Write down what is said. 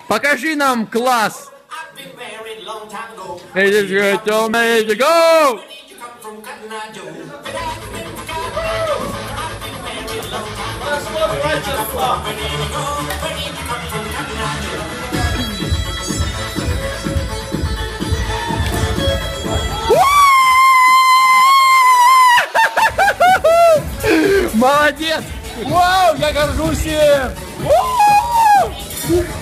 Покажи нам класс. It is good to me to go. Молодец! Вау, я горжусь им!